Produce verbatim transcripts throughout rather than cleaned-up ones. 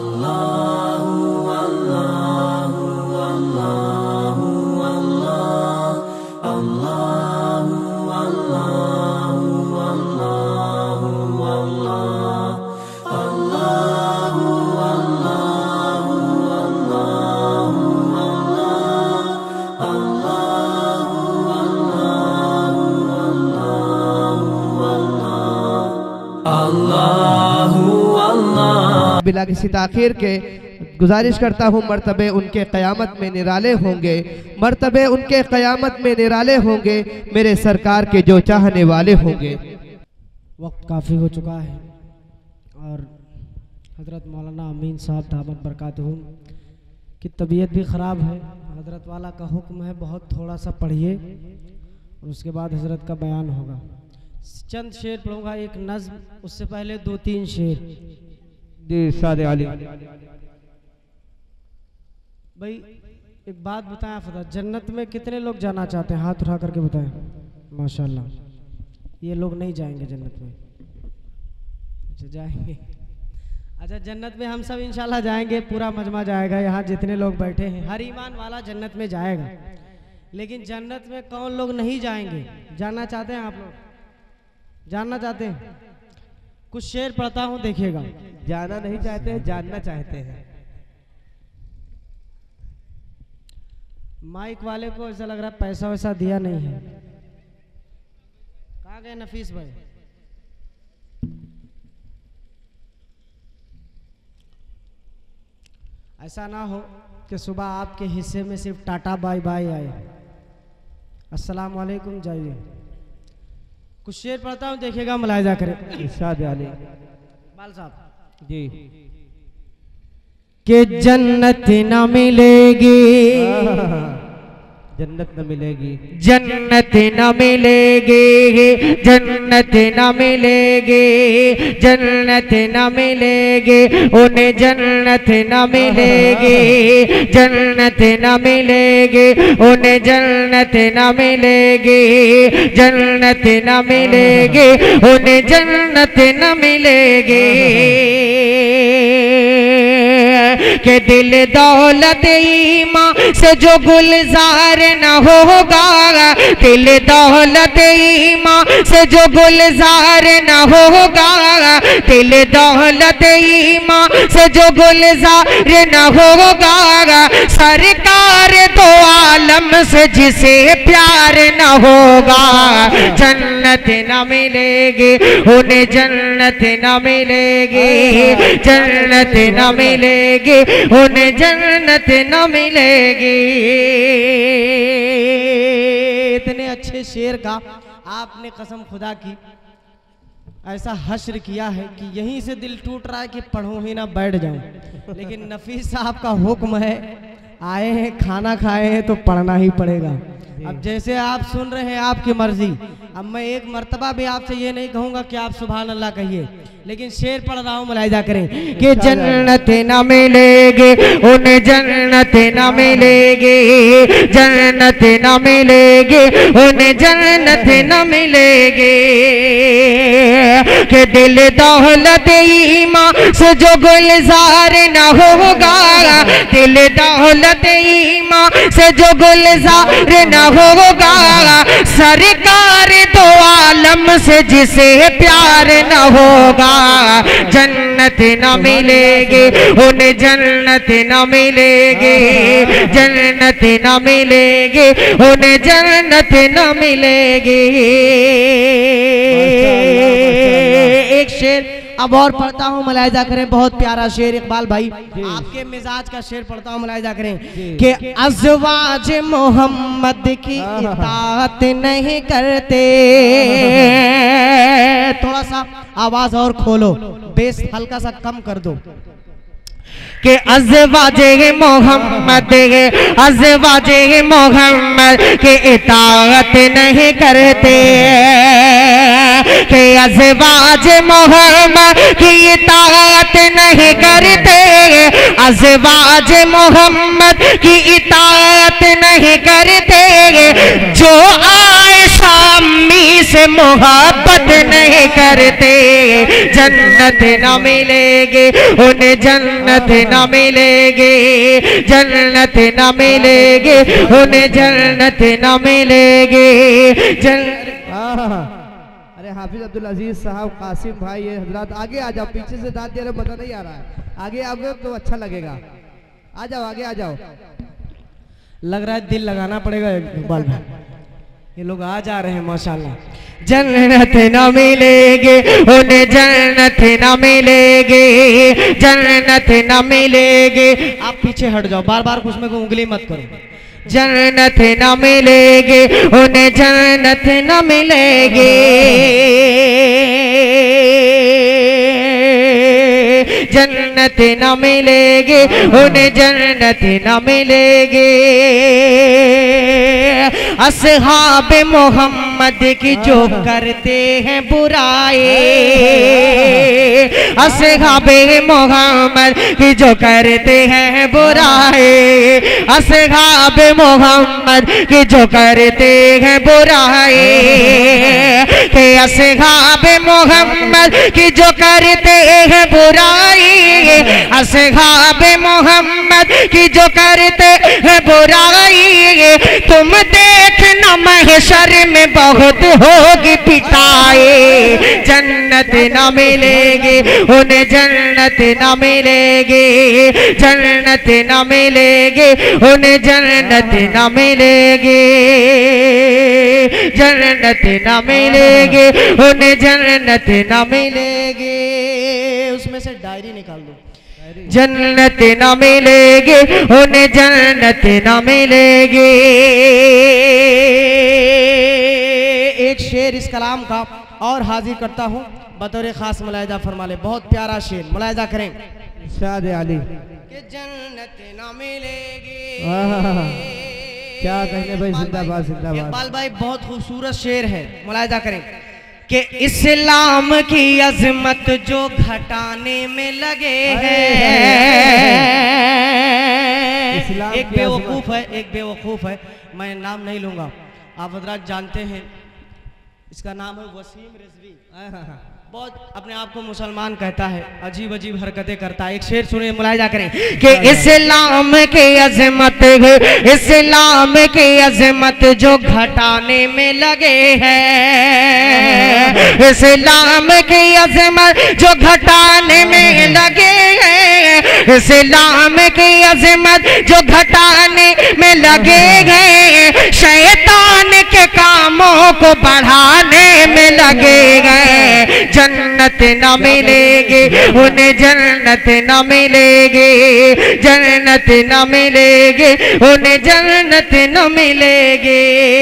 बिला किसी ताखीर के गुजारिश करता हूँ, मर्तबे उनके क़यामत में निराले होंगे, मर्तबे उनके क़यामत में निराले होंगे, मेरे सरकार के जो चाहने वाले होंगे। वक्त काफ़ी हो चुका है और हज़रत मौलाना अमीन साहब दामत बरकातहू की तबीयत भी ख़राब है। हज़रत वाला का हुक्म है बहुत थोड़ा सा पढ़िए और उसके बाद हज़रत का बयान होगा। चंद शेर पढ़ूंगा, एक नज़्म, उससे पहले दो तीन शेर। जी सादे आली भाई एक बात बताएं फदा, जन्नत में कितने लोग जाना चाहते हैं? हाथ उठा करके बताएं। माशाल्लाह, ये लोग नहीं जाएंगे जन्नत में। अच्छा जाएंगे, अच्छा जन्नत में हम सब इंशाल्लाह जाएंगे, पूरा मजमा जाएगा। यहाँ जितने लोग बैठे हैं हर ईमान वाला जन्नत में जाएगा, लेकिन जन्नत में कौन लोग नहीं जाएंगे? जानना चाहते हैं आप लोग? जानना चाहते हैं? कुछ शेर पढ़ता हूँ, देखिएगा। जाना नहीं चाहते हैं, जानना चाहते हैं। माइक वाले को ऐसा लग रहा है पैसा वैसा दिया नहीं है। कहाँ गए नफीस भाई? ऐसा ना हो कि सुबह आपके हिस्से में सिर्फ टाटा बाय बाय आए, अस्सलाम वालेकुम जाइए। कुछ शेर पढ़ता हूँ, देखिएगा, मुलाहिजा करें। इरशाद आली बाल साहब जी कि जन्नत न मिलेगी, जन्नत न मिलेगी, जन्नत न मिलेगी, जन्नत न मिलेगी, जन्नत न मिलेगी, उन्हें जन्नत न मिलेगी, जन्नत न मिलेगी, उन्हें जन्नत न मिलेगी, जन्नत न मिलेगी, उन्हें जन्नत न मिलेगी। के दिल दौलत ईमान से जो गुलजार न होगा, दिल दौलत ईमान से जो गुलजार न होगा, दिल दौलत ईमान से जो गुलजार न होगा, सरकार दो आलम से जिसे प्यार न होगा, जन्नत न मिलेगी, उन्हें जन्नत न मिलेगी, जन्नत न मिलेगी, उन्हें जन्नत न मिलेगी। इतने अच्छे शेर का आपने कसम खुदा की ऐसा हश्र किया है कि यहीं से दिल टूट रहा है कि पढ़ूं ही ना बैठ जाऊं, लेकिन नफीस साहब का हुक्म है, आए हैं खाना खाए हैं तो पढ़ना ही पड़ेगा। अब जैसे आप सुन रहे हैं आपकी मर्जी, अब मैं एक मर्तबा भी आपसे ये नहीं कहूँगा कि आप सुभान अल्लाह कहिए, लेकिन शेर पढ़ रहा हूँ, मुलाहिजा करें कि जन्नत न मिलेगी, उन्हें जन्नत न मिलेगी, जन्नत न मिलेगी, उन्हें जन्नत न मिलेगी। कि दिल दौलत ईमान से जो गुलजार न होगा, दिल दौलत ईमान से जो गुलजार न होगा, सरकार दो आलम से जिसे प्यार न होगा, जन्नत न मिलेगी, उन्हें जन्नत न मिलेगी, जन्नत न मिलेगी, उन्हें जन्नत न मिलेगी। एक शेर अब और पढ़ता हूँ, मुलाहिजा करें, बहुत प्यारा शेर इकबाल भाई, आपके मिजाज का शेर पढ़ता हूँ, मुलाहिजा करें कि अज़वाज मोहम्मद की इताअत नहीं करते। थोड़ा सा आवाज और खोलो, बेस हल्का सा कम कर दो। कि अज़वाजे मोहम्मद, अज़वाजे मोहम्मद की इताअत नहीं करते, कि अज़वाज मोहम्मद की इताअत नहीं करते, अज़वाज मोहम्मद की इताअत नहीं करते, जो आए अम्मी से मोहब्बत नहीं करते, जन्नत न मिलेगी उन्हें, जन्नत न मिलेगी, जन्नत न मिलेगी उन्हें, जन्नत न मिलेगी जन्नत। अरे हाफिज अब्दुल अजीज साहब, कासिम भाई, ये हजरात आगे आ जाओ, पीछे से दांत दे रहे पता नहीं आ रहा है, आगे आओगे तो अच्छा लगेगा, आ जाओ आगे आ जाओ। लग रहा है दिल लगाना पड़ेगा इकबाल भाई, ये लोग आ जा रहे हैं माशाल्लाह। जन्नत न मिलेगी उन्हें, जन्नत न मिलेगी, जन्नत न मिलेगी। आप पीछे हट जाओ, बार बार उसमें को उंगली मत करो। जन्नत न मिलेगी उन्हें, जन्नत न मिलेगी, जन्नत न मिलेगी उन्हें, जन्नत न मिलेगी। असहाब मोहम्मद की जो करते हैं बुराई, असहाब मोहम्मद की जो करते हैं बुराई, असहाब मोहम्मद की जो करते हैं बुराई, के असहाब मोहम्मद की जो करते हैं बुराई, असहाब मोहम्मद की जो करते हैं बुराई, तुम देखना महशर में बहुत होगी पिटाई, जन्नत न मिलेगी उन्हें, जन्नत न मिलेगी, जन्नत न मिलेगी उन्हें, जन्नत न मिलेगी, जन्नत न मिलेगी उन्हें, जन्नत न मिलेगी। उसमें से डायरी निकाल दो। जन्नत न मिलेगी उन्हें, जन्नत न मिलेगी। एक शेर इस कलाम का और हाजिर करता हूँ बतौर खास मुलायजा फरमा ले, बहुत प्यारा शेर, मुलायजा करें। शाद अली कि जन्नत न मिलेगी, क्या कहने भाई, जिंदाबाद जिंदाबाद। इकबाल भाई बहुत खूबसूरत शेर है, मुलायजा करें। कि इस्लाम की अजमत जो घटाने में लगे हैं, एक बेवकूफ है, एक बेवकूफ है, मैं नाम नहीं लूंगा, आप हजरात जानते हैं, इसका नाम है वसीम रिजवी, बहुत अपने आप को मुसलमान कहता है, अजीब अजीब हरकतें करता है। एक शेर सुनिए, मुलायजा करें। कि इस्लाम की अजमत है, इस्लाम की अजमत जो घटाने में लगे हैं, इस्लाम की अजमत जो घटाने में लगे हैं, इस्लाम की अजमत जो घटाने में लगे हैं, शैतान के कामों को बढ़ाने में लगे हैं, जन्नत न मिलेगी उन्हें, जन्नत न मिलेगी, जन्नत न मिलेगी उन्हें, जन्नत न मिलेगी।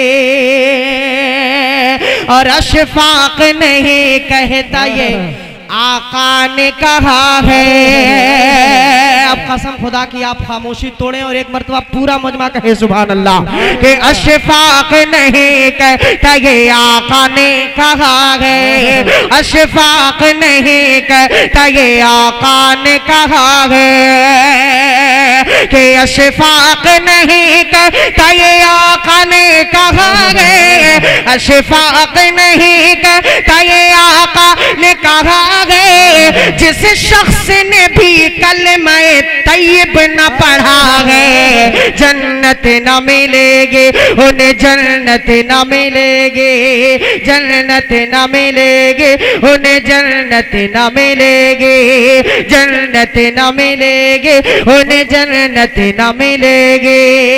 और अशफाक नहीं कहता ये आका ने कहा है, अब कसम खुदा की आप खामोशी तोड़ें और एक मरतबा पूरा मजमा कहे सुभान अल्लाह। कि अशफाक नहीं कहता ये आका ने कहा है, अशफाक नहीं कहता ये आका ने कहा है, कि अशफाक नहीं कहता ये आका ने कहा है, अशफाक नहीं कहता ये आका ने कहा है, जिस शख्स ने भी कलमा तैयब न पढ़ा है, जन्नत न मिलेगी उन्हें, जन्नत न मिलेगी, जन्नत न मिलेगी उन्हें, जन्नत न मिलेगी, जन्नत न मिलेगी उन्हें, जन्नत न मिलेगी।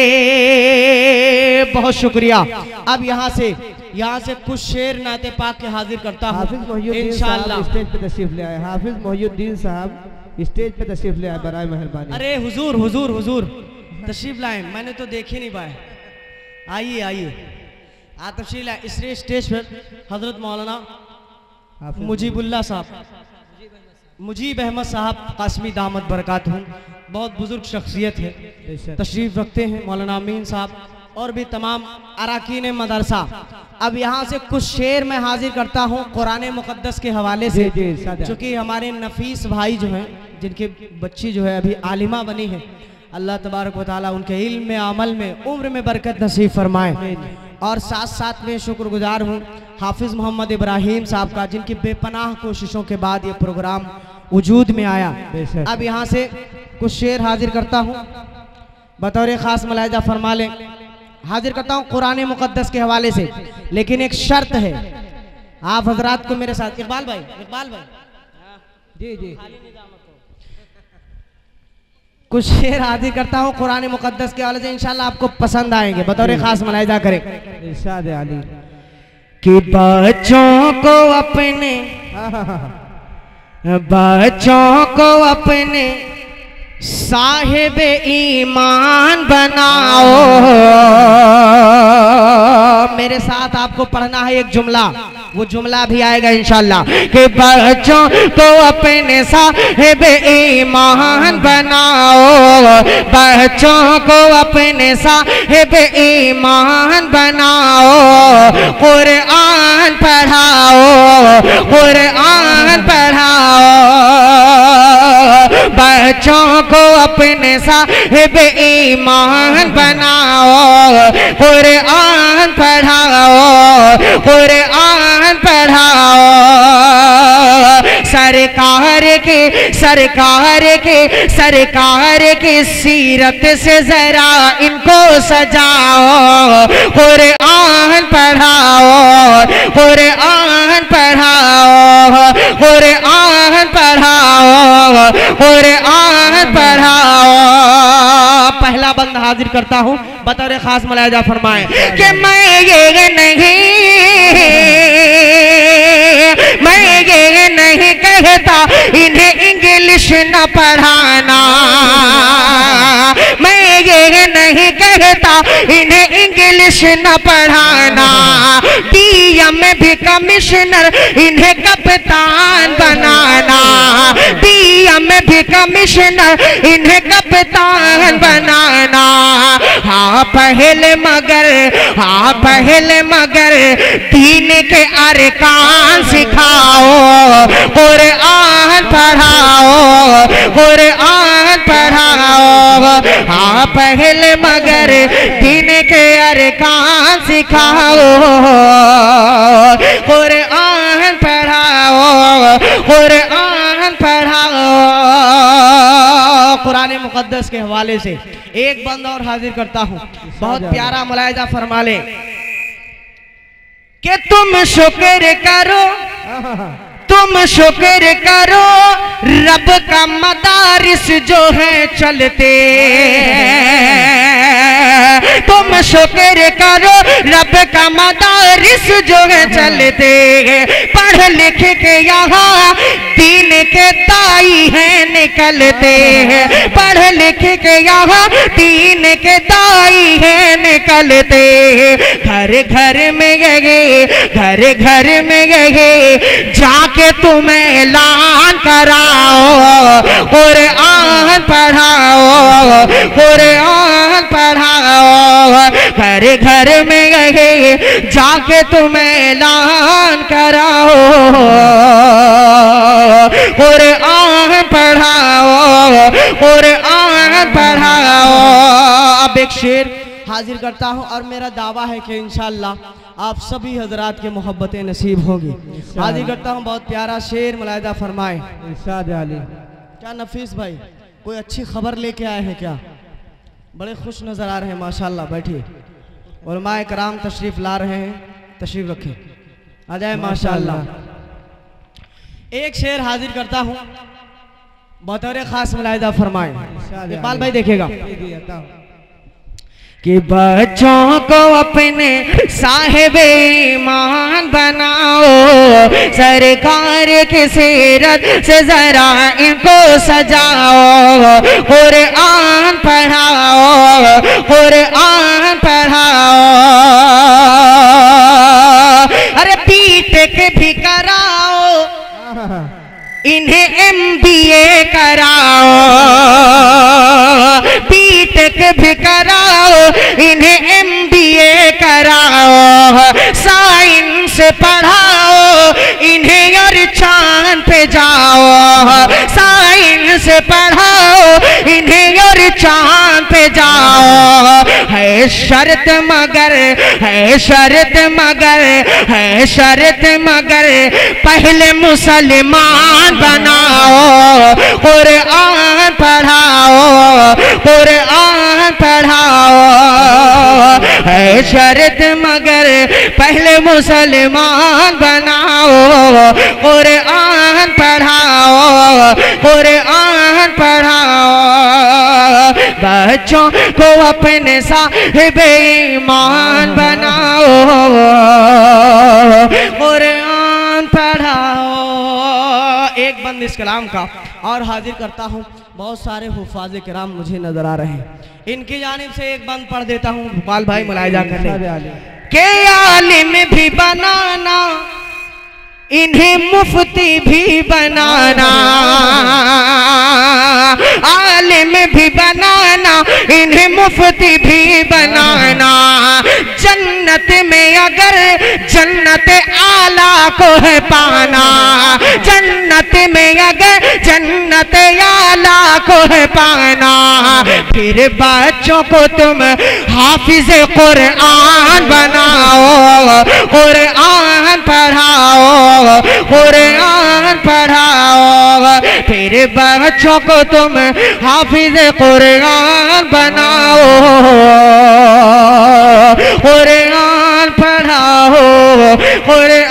बहुत शुक्रिया। अब यहाँ से यहाँ से कुछ शेर नाते पाक के हाजिर करता हूँ इंशाअल्लाह। स्टेज पे तशरीफ ले आए हाफिज मोहिउद्दीन साहब, स्टेज पे तशरीफ ले आए, बराए मेहरबानी। अरे हुजूर हुजूर हुजूर तशरीफ लाए, मैंने तो देख ही नहीं पाए, आइए आइए आ तशरीफ लाए। इस स्टेज पर हजरत मौलाना मुजीबुल्लाह साहब, मुजीब अहमद साहब कासमी दामत बरकात हूँ, बहुत बुजुर्ग शख्सियत है, तशरीफ रखते हैं। मौलाना अमीन साहब और भी तमाम अराकीन मदरसा। अब यहाँ से कुछ शेर मैं हाजिर करता हूँ कुरान मुक़द्दस के हवाले से, चूँकि हमारे नफीस भाई जो हैं, जिनके बच्ची जो है अभी आलिमा बनी है, अल्लाह तबारक व तआला उनके इल्म में, अमल में, उम्र में बरकत नसीब फरमाए। और साथ साथ में शुक्रगुजार हूँ हाफिज़ मोहम्मद इब्राहिम साहब का, जिनकी बेपनाह कोशिशों के बाद ये प्रोग्राम वजूद में आया। अब यहाँ से कुछ शेर हाजिर करता हूँ, बतौर ख़ास मुलाहिजा फरमा लें। हाजिर करता हूँ कुरान मुक़द्दस के हवाले से, लेकिन एक शर्त है, आप हजरात को मेरे साथ। इकबाल भाई, इकबाल भाई जी जी, कुछ शेर हाजिर करता हूँ कुरान मुक़द्दस के हवाले से, इंशाल्लाह आपको पसंद आएंगे, बतौर ख़ास मुलाहिजा करें। इरशाद अली कि बच्चों को अपने बच्चों को अपने साहिब ईमान बनाओ। मेरे साथ आपको पढ़ना है एक जुमला, वो जुमला भी आएगा इंशाल्लाह। कि बच्चों को अपने साहिब ईमान बनाओ, बच्चों को अपने साहिब ईमान बनाओ। कुरान पढ़ाओ, कुरान पढ़ाओ, बच्चों को अपने साहिब ईमान बनाओ। कुरान पढ़ाओ, कुरान पढ़ाओ। सरकार के सरकार के सरकार की सीरत से जरा इनको सजाओ। कुरान पढ़ाओ, कुरान पढ़ाओ, कुरान पढ़ाओ, कुरान पढ़ाओ। पहला बंद हाजिर करता हूँ, बतौर खास मुलाहिजा फरमाएं कि मैं ये नहीं मैं ये नहीं कहता इन्हें इंग्लिश न पढ़ाना, मैं ये नहीं कहता इन्हें इंग्लिश न पढ़ाना। डीएम में भी कमिश्नर इन्हें कप्तान बनाना, डीएम में भी कमिश्नर इन्हें कप्तान बनाना। हाँ पहले मगर हाँ पहले मगर दीन के अरकान सिखाओ। कुरान पढ़ाओ, कुरान पढ़ाओ। हाँ पहले मगर दीन के अरकान सिखाओ। कुरान पढ़ाओ, कुरान पढ़ाओ। कुरान मुक़द्दस के हवाले से एक बंद और हाजिर करता हूँ, बहुत प्यारा मुलाहिजा फरमा ले कि तुम शुक्र करो, तुम शुक्र करो रब का मदारिस जो है चलते। तुम शुक्र करो रब का मदारिस जो है चलते। पढ़ लिख के यहाँ दीन के दाई हैं निकलते। पढ़ लिख के यहाँ दीन के दाई हैं निकलते। घर घर में गए, घर घर में गए, जाके तुम्हें ऐलान कराओ। कुरान पढ़ाओ, कुरान पढ़ाओ। घर घर में गए, जाके तुम्हें ऐलान कराओ। कुरान पढ़ाओ, कुरान पढ़ाओ। अब एक शेर हाजिर करता हूँ और मेरा दावा है कि इंशाअल्लाह आप सभी हजरात के मोहब्बतें नसीब होंगी। हाजिर करता हूँ बहुत प्यारा शेर, मुलाहिजा फरमाए। इरशाद अली। क्या नफीस भाई कोई अच्छी खबर लेके आए हैं क्या? बड़े खुश नज़र आ रहे हैं माशाल्लाह। बैठिए, उलमाए कराम तशरीफ़ ला रहे हैं, तशरीफ़ रखें, आ जाए माशाल्लाह। एक शेर हाजिर करता हूँ, बतौर ख़ास मुलाहिजा फरमाए। इकबाल भाई देखिएगा कि बच्चों को अपने साहिब ईमान बनाओ। सरकार की सीरत से जरा इनको सजाओ। कुरान पढ़ाओ, कुरान पढ़ाओ। अरे बीटेक भी कराओ, इन्हें एमबीए कराओ। बीटेक भी कराओ, इन्हें एमबीए कराओ। साइंस पढ़ाओ, इन्हें और चांद पे जाओ। साइंस पढ़ाओ, इन्हें और चांद पे जाओ, है शर्त मगर, है शर्त मगर, है शर्त मगर पहले मुसलमान बनाओ, कुरान पढ़ाओ, कुरान पढ़ाओ, है शर्त मगर पहले मुसलमान बनाओ, कुरान पढ़ाओ, कुरान पढ़ाओ, बच्चों को अपने साहिब ईमान बनाओ, कुरान पढ़ाओ। एक बंद इस कलाम का और हाजिर करता हूँ। बहुत सारे हुफ़ाज़ किराम मुझे नजर आ रहे हैं, इनकी जानिब से एक बंद पढ़ देता हूँ। भोपाल भाई मुलाहिजा करने के आलिम भी बनाना, इन्हें मुफ्ती भी बनाना, आलिम भी बनाना, इन्हें मुफ्ती भी बनाना, जन्नत में अगर जन्नत आला को है पाना, जन्नत में अगर जन्नत आला को है पाना, फिर बच्चों को तुम हाफिज कुरान बनाओ, कुरान पढ़ाओ, कुरान पढ़ाओ, फिर बच्चों को तुम हाफिज कुरान बनाओ, कुरान पढ़ाओ, कुरान